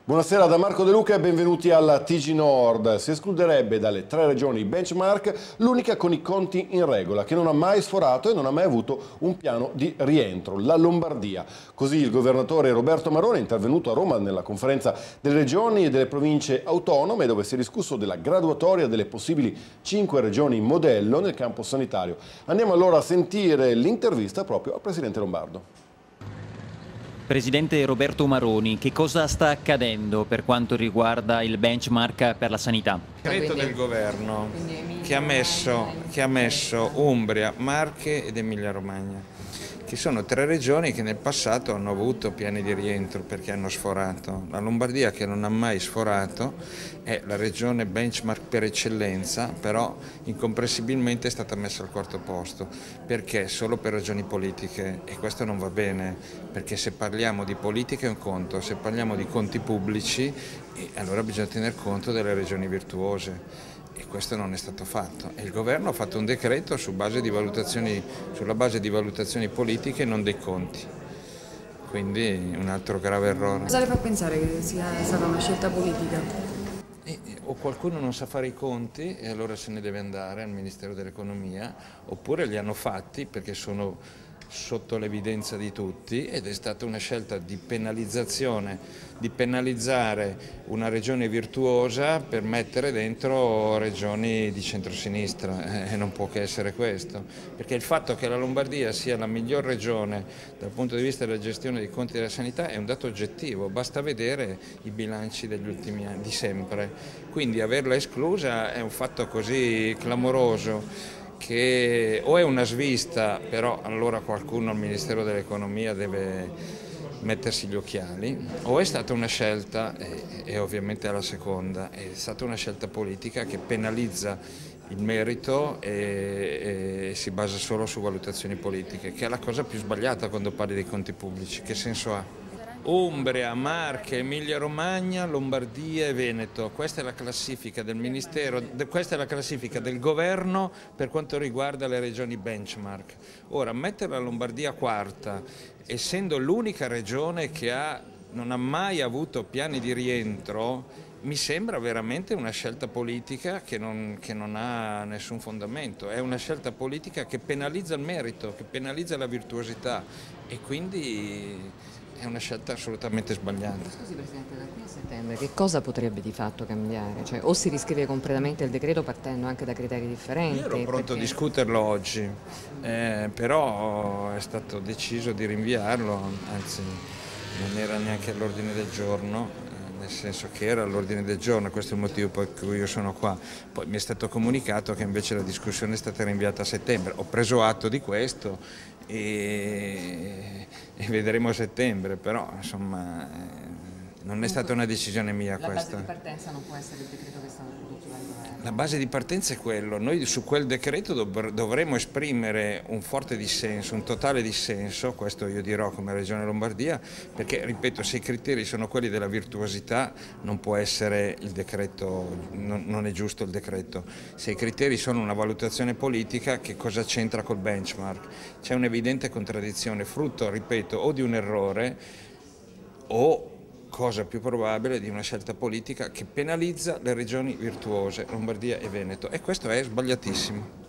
Buonasera da Marco De Luca e benvenuti alla TG Nord. Si escluderebbe dalle 3 regioni benchmark l'unica con i conti in regola, che non ha mai sforato e non ha mai avuto un piano di rientro, la Lombardia. Così il governatore Roberto Maroni è intervenuto a Roma nella conferenza delle regioni e delle province autonome, dove si è discusso della graduatoria delle possibili 5 regioni modello nel campo sanitario. Andiamo allora a sentire l'intervista proprio al presidente lombardo. Presidente Roberto Maroni, che cosa sta accadendo per quanto riguarda il benchmark per la sanità? Il decreto del governo che ha messo Umbria, Marche ed Emilia Romagna, che sono 3 regioni che nel passato hanno avuto piani di rientro perché hanno sforato. La Lombardia, che non ha mai sforato, è la regione benchmark per eccellenza, però incomprensibilmente è stata messa al 4° posto. Perché? Solo per ragioni politiche, e questo non va bene, perché se parliamo di politica è un conto, se parliamo di conti pubblici allora bisogna tener conto delle regioni virtuose. E questo non è stato fatto. E il governo ha fatto un decreto sulla base di valutazioni politiche e non dei conti. Quindi un altro grave errore. Cosa le fa pensare che sia stata una scelta politica? O qualcuno non sa fare i conti e allora se ne deve andare al Ministero dell'Economia, oppure li hanno fatti perché sono sotto l'evidenza di tutti ed è stata una scelta di penalizzazione, di penalizzare una regione virtuosa per mettere dentro regioni di centrosinistra, e non può che essere questo, perché il fatto che la Lombardia sia la miglior regione dal punto di vista della gestione dei conti della sanità è un dato oggettivo, basta vedere i bilanci degli ultimi anni, di sempre, quindi averla esclusa è un fatto così clamoroso che o è una svista, però allora qualcuno al Ministero dell'Economia deve mettersi gli occhiali, o è stata una scelta, e ovviamente è la seconda, è stata una scelta politica che penalizza il merito e si basa solo su valutazioni politiche, che è la cosa più sbagliata quando parli dei conti pubblici. Che senso ha? Umbria, Marche, Emilia Romagna, Lombardia e Veneto. Questa è la classifica del Ministero, questa è la classifica del governo per quanto riguarda le regioni benchmark. Ora, mettere la Lombardia quarta, essendo l'unica regione che non ha mai avuto piani di rientro, mi sembra veramente una scelta politica che non ha nessun fondamento. È una scelta politica che penalizza il merito, che penalizza la virtuosità e quindi è una scelta assolutamente sbagliata. Scusi Presidente, da qui a settembre che cosa potrebbe di fatto cambiare? Cioè, o si riscrive completamente il decreto partendo anche da criteri differenti? Io ero pronto a discuterlo oggi, però è stato deciso di rinviarlo, anzi non era neanche all'ordine del giorno. Nel senso che era all'ordine del giorno, questo è il motivo per cui io sono qua. Poi mi è stato comunicato che invece la discussione è stata rinviata a settembre. Ho preso atto di questo e vedremo a settembre, però insomma non è stata una decisione mia questa. La base di partenza non può essere il decreto che è stato prodotto dal governo. La base di partenza è quello, noi su quel decreto dovremo esprimere un forte dissenso, un totale dissenso, questo io dirò come Regione Lombardia, perché ripeto, se i criteri sono quelli della virtuosità non può essere il decreto, non è giusto il decreto. Se i criteri sono una valutazione politica, che cosa c'entra col benchmark? C'è un'evidente contraddizione, frutto, ripeto, o di un errore o, cosa più probabile, di una scelta politica che penalizza le regioni virtuose, Lombardia e Veneto, e questo è sbagliatissimo.